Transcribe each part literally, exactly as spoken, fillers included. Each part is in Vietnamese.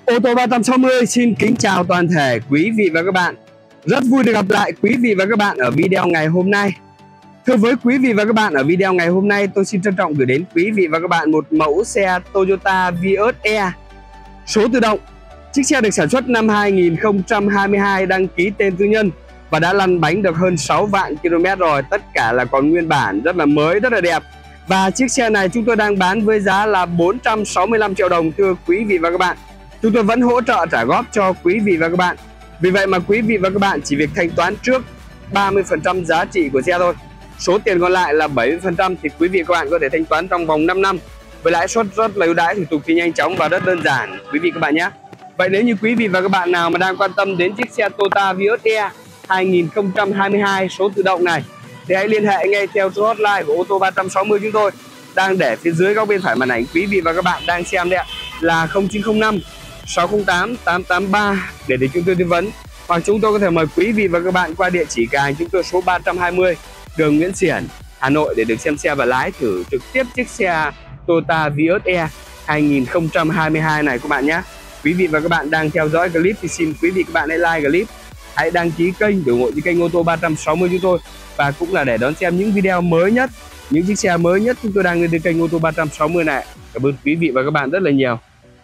Ô tô ba trăm sáu mươi xin kính chào toàn thể quý vị và các bạn. Rất vui được gặp lại quý vị và các bạn ở video ngày hôm nay. Thưa với quý vị và các bạn, ở video ngày hôm nay tôi xin trân trọng gửi đến quý vị và các bạn một mẫu xe Toyota Vios E số tự động. Chiếc xe được sản xuất năm hai nghìn không trăm hai mươi hai, đăng ký tên tư nhân và đã lăn bánh được hơn sáu vạn ki lô mét rồi. Tất cả là còn nguyên bản, rất là mới, rất là đẹp. Và chiếc xe này chúng tôi đang bán với giá là bốn trăm sáu mươi lăm triệu đồng thưa quý vị và các bạn. Chúng tôi vẫn hỗ trợ trả góp cho quý vị và các bạn. Vì vậy mà quý vị và các bạn chỉ việc thanh toán trước ba mươi phần trăm giá trị của xe thôi. Số tiền còn lại là bảy mươi phần trăm thì quý vị và các bạn có thể thanh toán trong vòng năm năm với lãi suất rất là ưu đãi, thủ tục thì nhanh chóng và rất đơn giản quý vị các bạn nhé. Vậy nếu như quý vị và các bạn nào mà đang quan tâm đến chiếc xe Toyota Vios E hai nghìn không trăm hai mươi hai số tự động này thì hãy liên hệ ngay theo số hotline của ô tô ba trăm sáu mươi chúng tôi đang để phía dưới góc bên phải màn ảnh quý vị và các bạn đang xem đấy ạ, là không chín không năm sáu không tám tám tám ba để để chúng tôi tư vấn, hoặc chúng tôi có thể mời quý vị và các bạn qua địa chỉ cửa hàng chúng tôi số ba trăm hai mươi đường Nguyễn Xiển, Hà Nội để được xem xe và lái thử trực tiếp chiếc xe Toyota Vios E hai nghìn không trăm hai mươi hai này các bạn nhé. Quý vị và các bạn đang theo dõi clip thì xin quý vị các bạn hãy like clip, hãy đăng ký kênh để ủng hộ cho kênh ô tô ba trăm sáu mươi chúng tôi, và cũng là để đón xem những video mới nhất, những chiếc xe mới nhất chúng tôi đang lên trên kênh ô tô ba trăm sáu mươi này. Cảm ơn quý vị và các bạn rất là nhiều.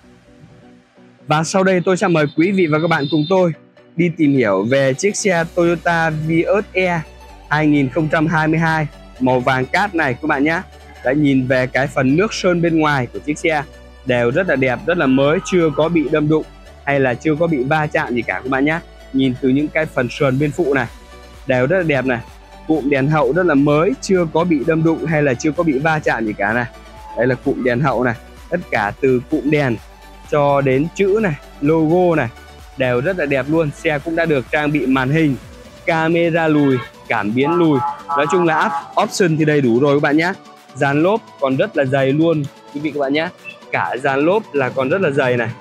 Và sau đây tôi sẽ mời quý vị và các bạn cùng tôi đi tìm hiểu về chiếc xe Toyota Vios E hai nghìn không trăm hai mươi hai màu vàng cát này các bạn nhé. Đã nhìn về cái phần nước sơn bên ngoài của chiếc xe đều rất là đẹp, rất là mới, chưa có bị đâm đụng hay là chưa có bị va chạm gì cả các bạn nhé. Nhìn từ những cái phần sườn bên phụ này đều rất là đẹp này. Cụm đèn hậu rất là mới, chưa có bị đâm đụng hay là chưa có bị va chạm gì cả này. Đây là cụm đèn hậu này, tất cả từ cụm đèn cho đến chữ này, logo này đều rất là đẹp luôn. Xe cũng đã được trang bị màn hình, camera lùi, cảm biến lùi, nói chung là option thì đầy đủ rồi các bạn nhé. Dàn lốp còn rất là dày luôn quý vị các bạn nhé, cả dàn lốp là còn rất là dày này.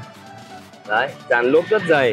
Đấy, dàn lốp rất dày.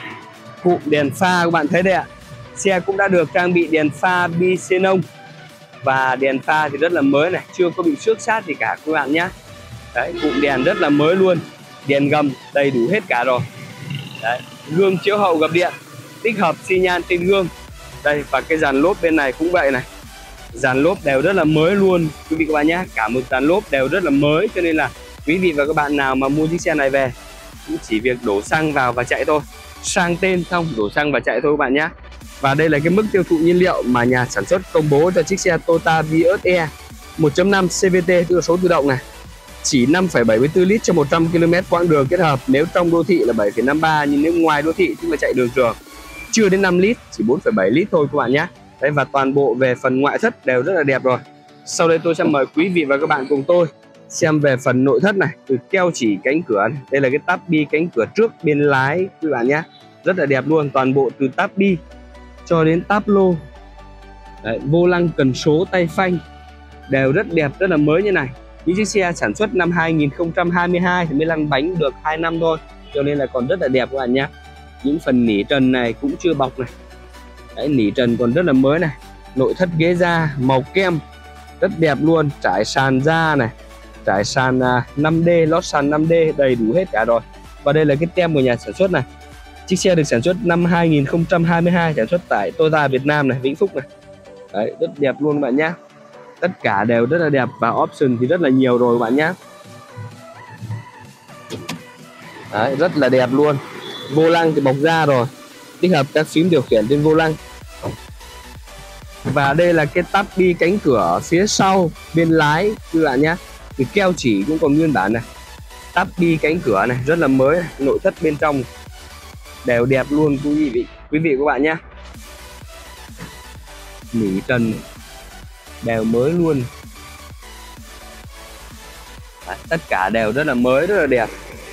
Cụm đèn pha các bạn thấy đây ạ, xe cũng đã được trang bị đèn pha bi xenon và đèn pha thì rất là mới này, chưa có bị xước sát gì cả các bạn nhé. Đấy, cụm đèn rất là mới luôn, đèn gầm đầy đủ hết cả rồi. Đấy, gương chiếu hậu gập điện, tích hợp xi nhan trên gương. Đây, và cái dàn lốp bên này cũng vậy này, dàn lốp đều rất là mới luôn quý vị các bạn nhé. Cả một dàn lốp đều rất là mới, cho nên là quý vị và các bạn nào mà mua chiếc xe này về cũng chỉ việc đổ xăng vào và chạy thôi, sang tên xong đổ xăng và chạy thôi các bạn nhé. Và đây là cái mức tiêu thụ nhiên liệu mà nhà sản xuất công bố cho chiếc xe Toyota Vios E một chấm năm xê vê tê, tức là số tự động này, chỉ năm phẩy bảy mươi tư lít cho một trăm ki lô mét quãng đường kết hợp. Nếu trong đô thị là bảy phẩy năm ba, nhưng nếu ngoài đô thị tức là chạy đường trường chưa đến năm lít, chỉ bốn phẩy bảy lít thôi các bạn nhé. Đấy, và toàn bộ về phần ngoại thất đều rất là đẹp rồi. Sau đây tôi sẽ mời quý vị và các bạn cùng tôi xem về phần nội thất này, từ keo chỉ cánh cửa này. Đây là cái táp bi cánh cửa trước bên lái các bạn nhé, rất là đẹp luôn, toàn bộ từ táp bi cho đến táp lô. Đấy, vô lăng cần số tay phanh đều rất đẹp, rất là mới như này. Những chiếc xe sản xuất năm hai nghìn không trăm hai mươi hai thì mới lăn bánh được hai năm thôi, cho nên là còn rất là đẹp các bạn nhé. Những phần nỉ trần này cũng chưa bọc này. Đấy, nỉ trần còn rất là mới này. Nội thất ghế da màu kem rất đẹp luôn, trải sàn da này, trải sàn năm D, lót sàn năm D đầy đủ hết cả rồi. Và đây là cái tem của nhà sản xuất này. Chiếc xe được sản xuất năm hai nghìn không trăm hai mươi hai, sản xuất tại Toyota Việt Nam này, Vĩnh Phúc này. Đấy, rất đẹp luôn các bạn nhé. Tất cả đều rất là đẹp và option thì rất là nhiều rồi các bạn nhé. Đấy, rất là đẹp luôn. Vô lăng thì bọc da rồi, tích hợp các phím điều khiển trên vô lăng. Và đây là cái táp bi cánh cửa phía sau bên lái các bạn nhé, thì keo chỉ cũng còn nguyên bản này. Táp bi cánh cửa này rất là mới này. Nội thất bên trong đều đẹp luôn quý vị quý vị các bạn nhé. Nỉ trần đều mới luôn. Đấy, tất cả đều rất là mới, rất là đẹp.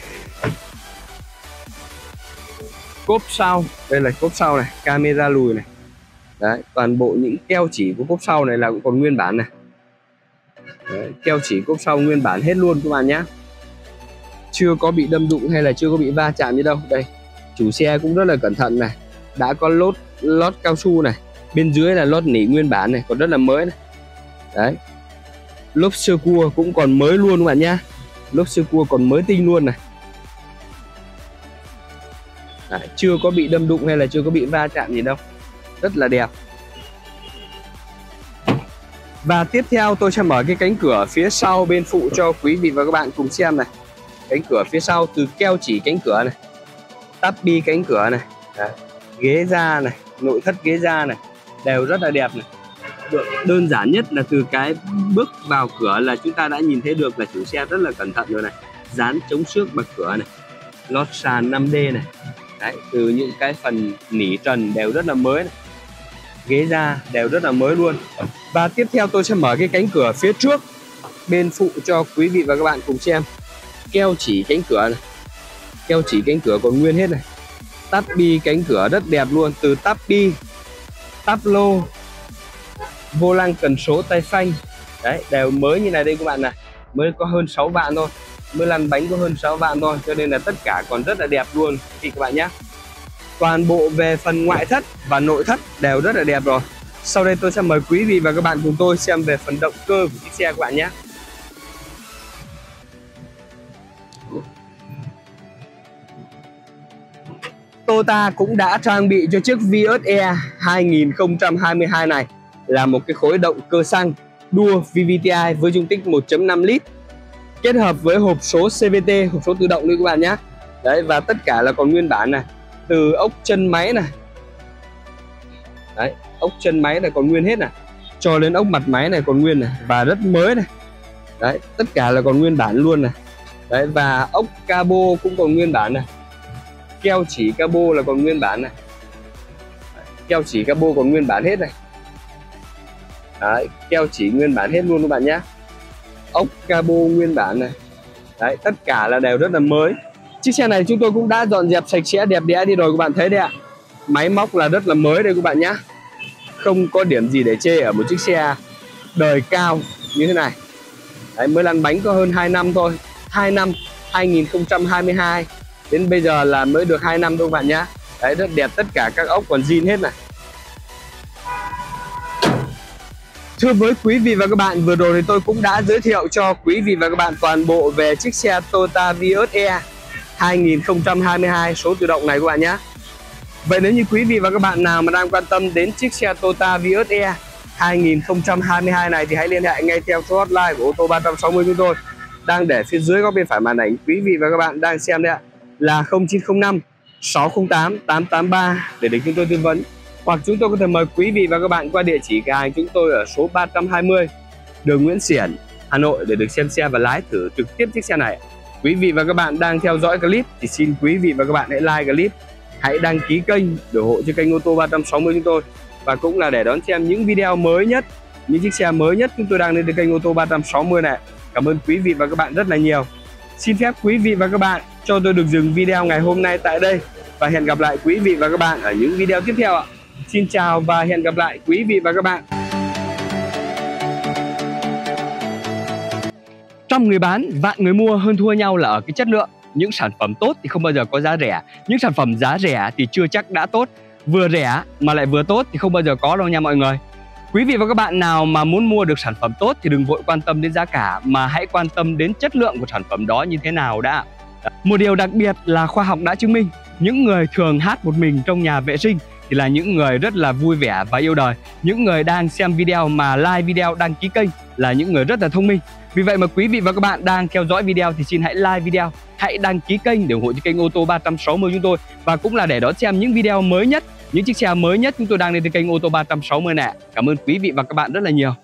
Cốp sau, đây là cốp sau này, camera lùi này. Đấy, toàn bộ những keo chỉ của cốp sau này là cũng còn nguyên bản này. Đấy, keo chỉ cốp sau nguyên bản hết luôn các bạn nhé, chưa có bị đâm đụng hay là chưa có bị va chạm gì đâu. Đây, chủ xe cũng rất là cẩn thận này, đã có lót lót cao su này, bên dưới là lót nỉ nguyên bản này, còn rất là mới này. Đấy, lốp sơ cua cũng còn mới luôn các bạn nhé, lốp sơ cua còn mới tinh luôn này. Đấy, chưa có bị đâm đụng hay là chưa có bị va chạm gì đâu, rất là đẹp. Và tiếp theo tôi sẽ mở cái cánh cửa phía sau bên phụ cho quý vị và các bạn cùng xem này. Cánh cửa phía sau từ keo chỉ cánh cửa này, tắp bi cánh cửa này. Đấy, ghế da này, nội thất ghế da này đều rất là đẹp này. Đơn giản nhất là từ cái bước vào cửa là chúng ta đã nhìn thấy được là chủ xe rất là cẩn thận rồi này. Dán chống xước bậc cửa này, lót sàn năm D này. Đấy, từ những cái phần nỉ trần đều rất là mới này. Ghế da đều rất là mới luôn. Và tiếp theo tôi sẽ mở cái cánh cửa phía trước bên phụ cho quý vị và các bạn cùng xem. Keo chỉ cánh cửa này, keo chỉ cánh cửa còn nguyên hết này. Tắp bi cánh cửa rất đẹp luôn, từ tắp bi, tắp lô, vô lăng cần số tay phanh. Đấy, đều mới như này đây các bạn này. Mới có hơn sáu vạn thôi, mới lăn bánh có hơn sáu vạn thôi, cho nên là tất cả còn rất là đẹp luôn thì các bạn nhé. Toàn bộ về phần ngoại thất và nội thất đều rất là đẹp rồi. Sau đây tôi sẽ mời quý vị và các bạn cùng tôi xem về phần động cơ của chiếc xe các bạn nhé. Toyota cũng đã trang bị cho chiếc Vios E hai nghìn không trăm hai mươi hai này là một cái khối động cơ xăng đua vê vê tê i với dung tích một chấm năm lít, kết hợp với hộp số xê vê tê, hộp số tự động đây các bạn nhé. Đấy, và tất cả là còn nguyên bản này, từ ốc chân máy này. Đấy, ốc chân máy này còn nguyên hết này, cho đến ốc mặt máy này còn nguyên này và rất mới này. Đấy, tất cả là còn nguyên bản luôn này. Đấy, và ốc cabo cũng còn nguyên bản này. Keo chỉ cabo là còn nguyên bản này. Đấy, keo chỉ cabo còn nguyên bản hết này. Đấy, keo chỉ nguyên bản hết luôn các bạn nhé. Ốc cabo nguyên bản này. Đấy, tất cả là đều rất là mới. Chiếc xe này chúng tôi cũng đã dọn dẹp sạch sẽ đẹp đẽ đi rồi các bạn thấy đấy ạ. Máy móc là rất là mới đây các bạn nhé. Không có điểm gì để chê ở một chiếc xe đời cao như thế này. Đấy, mới lăn bánh có hơn hai năm thôi. hai năm, hai nghìn không trăm hai mươi hai đến bây giờ là mới được hai năm thôi các bạn nhé. Đấy, rất đẹp, tất cả các ốc còn zin hết này. Thưa với quý vị và các bạn, vừa rồi thì tôi cũng đã giới thiệu cho quý vị và các bạn toàn bộ về chiếc xe Toyota Vios E hai nghìn không trăm hai mươi hai số tự động này các bạn nhé. Vậy nếu như quý vị và các bạn nào mà đang quan tâm đến chiếc xe Toyota Vios E hai nghìn không trăm hai mươi hai này thì hãy liên hệ ngay theo số hotline của ô tô ba trăm sáu mươi chúng tôi đang để phía dưới góc bên phải màn ảnh quý vị và các bạn đang xem đấy ạ, là không chín không năm sáu không tám tám tám ba để được chúng tôi tư vấn. Hoặc chúng tôi có thể mời quý vị và các bạn qua địa chỉ cửa hàng chúng tôi ở số ba trăm hai mươi đường Nguyễn Xiển, Hà Nội để được xem xe và lái thử trực tiếp chiếc xe này. Quý vị và các bạn đang theo dõi clip thì xin quý vị và các bạn hãy like clip, hãy đăng ký kênh để ủng hộ cho kênh ô tô ba trăm sáu mươi chúng tôi, và cũng là để đón xem những video mới nhất, những chiếc xe mới nhất chúng tôi đang lên trên kênh ô tô ba trăm sáu mươi này. Cảm ơn quý vị và các bạn rất là nhiều. Xin phép quý vị và các bạn cho tôi được dừng video ngày hôm nay tại đây và hẹn gặp lại quý vị và các bạn ở những video tiếp theo ạ. Xin chào và hẹn gặp lại quý vị và các bạn. Trong người bán, vạn người mua, hơn thua nhau là ở cái chất lượng. Những sản phẩm tốt thì không bao giờ có giá rẻ. Những sản phẩm giá rẻ thì chưa chắc đã tốt. Vừa rẻ mà lại vừa tốt thì không bao giờ có đâu nha mọi người. Quý vị và các bạn nào mà muốn mua được sản phẩm tốt thì đừng vội quan tâm đến giá cả, mà hãy quan tâm đến chất lượng của sản phẩm đó như thế nào đã. Một điều đặc biệt là khoa học đã chứng minh, những người thường hát một mình trong nhà vệ sinh thì là những người rất là vui vẻ và yêu đời. Những người đang xem video mà like video, đăng ký kênh là những người rất là thông minh. Vì vậy mà quý vị và các bạn đang theo dõi video thì xin hãy like video, hãy đăng ký kênh để ủng hộ cho kênh ô tô ba trăm sáu mươi chúng tôi, và cũng là để đón xem những video mới nhất, những chiếc xe mới nhất chúng tôi đang lên trên kênh ô tô ba trăm sáu mươi này. Cảm ơn quý vị và các bạn rất là nhiều.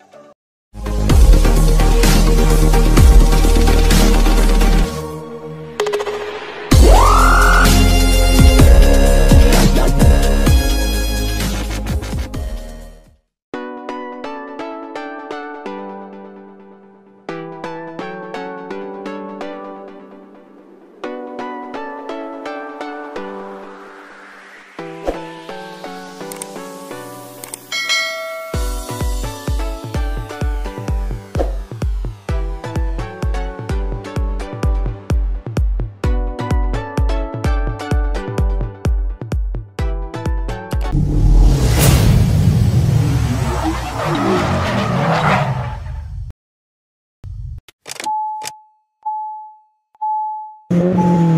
Mm-hmm.